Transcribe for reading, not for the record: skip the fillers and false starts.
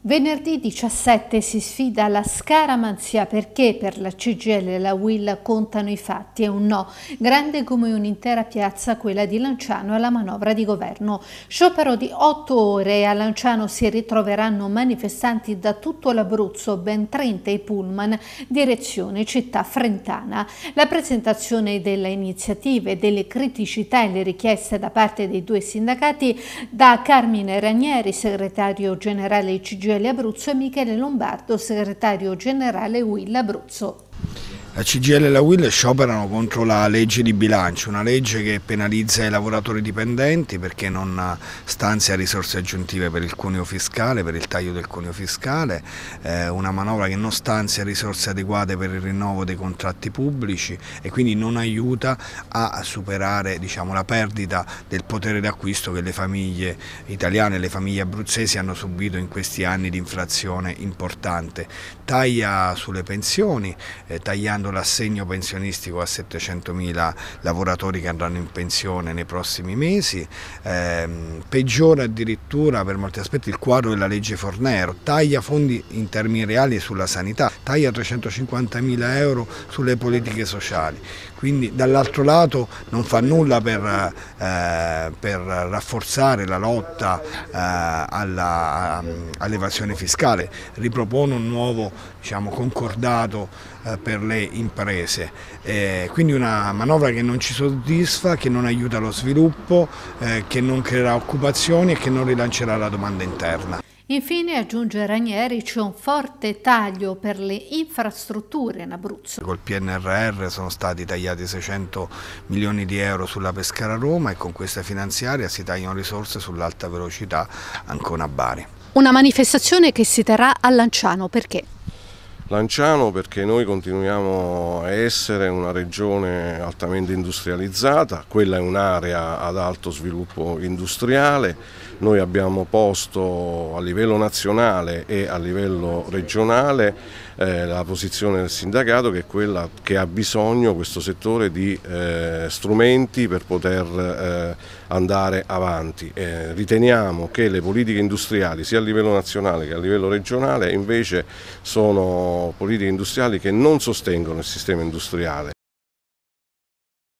Venerdì 17 si sfida la scaramanzia perché per la CGIL e la UIL contano i fatti, è un no, grande come un'intera piazza quella di Lanciano alla manovra di governo. Sciopero di 8 ore e a Lanciano si ritroveranno manifestanti da tutto l'Abruzzo, ben 30 i pullman, direzione città frentana. La presentazione delle iniziative, delle criticità e le richieste da parte dei due sindacati da Carmine Ranieri, segretario generale CGIL Abruzzo, e Michele Lombardo, segretario generale UIL Abruzzo. La CGIL e la UIL scioperano contro la legge di bilancio, una legge che penalizza i lavoratori dipendenti perché non stanzia risorse aggiuntive per il cuneo fiscale, per il taglio del cuneo fiscale, una manovra che non stanzia risorse adeguate per il rinnovo dei contratti pubblici e quindi non aiuta a superare, diciamo, la perdita del potere d'acquisto che le famiglie italiane e le famiglie abruzzesi hanno subito in questi anni di inflazione importante. Taglia sulle pensioni, tagliando l'assegno pensionistico a 700.000 lavoratori che andranno in pensione nei prossimi mesi, peggiora addirittura per molti aspetti il quadro della legge Fornero, taglia fondi in termini reali sulla sanità, taglia 350.000 euro sulle politiche sociali, quindi dall'altro lato non fa nulla per rafforzare la lotta all'evasione fiscale, ripropone un nuovo, diciamo, concordato per le imprese, quindi una manovra che non ci soddisfa, che non aiuta lo sviluppo, che non creerà occupazioni e che non rilancerà la domanda interna. Infine, aggiunge Ranieri, c'è un forte taglio per le infrastrutture in Abruzzo. Col PNRR sono stati tagliati 600 milioni di euro sulla Pescara-Roma e con questa finanziaria si tagliano risorse sull'alta velocità Ancona-Bari. Una manifestazione che si terrà a Lanciano, perché? Lanciano perché noi continuiamo a essere una regione altamente industrializzata, quella è un'area ad alto sviluppo industriale, noi abbiamo posto a livello nazionale e a livello regionale la posizione del sindacato che è quella che ha bisogno questo settore di strumenti per poter andare avanti. Riteniamo che le politiche industriali sia a livello nazionale che a livello regionale invece sono politiche industriali che non sostengono il sistema industriale.